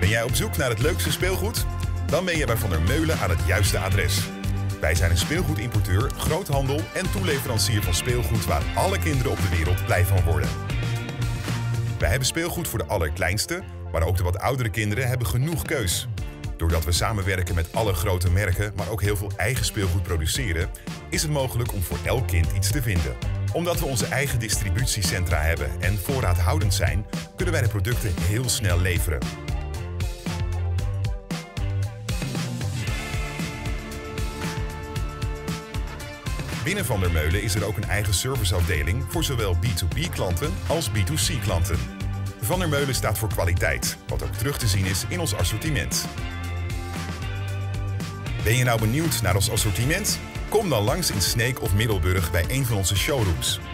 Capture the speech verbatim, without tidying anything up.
Ben jij op zoek naar het leukste speelgoed? Dan ben je bij Van der Meulen aan het juiste adres. Wij zijn een speelgoedimporteur, groothandel en toeleverancier van speelgoed waar alle kinderen op de wereld blij van worden. Wij hebben speelgoed voor de allerkleinste, maar ook de wat oudere kinderen hebben genoeg keus. Doordat we samenwerken met alle grote merken, maar ook heel veel eigen speelgoed produceren, is het mogelijk om voor elk kind iets te vinden. Omdat we onze eigen distributiecentra hebben en voorraadhoudend zijn, kunnen wij de producten heel snel leveren. Binnen Van der Meulen is er ook een eigen serviceafdeling voor zowel B twee B klanten als B twee C klanten. Van der Meulen staat voor kwaliteit, wat ook terug te zien is in ons assortiment. Ben je nou benieuwd naar ons assortiment? Kom dan langs in Sneek of Middelburg bij een van onze showrooms.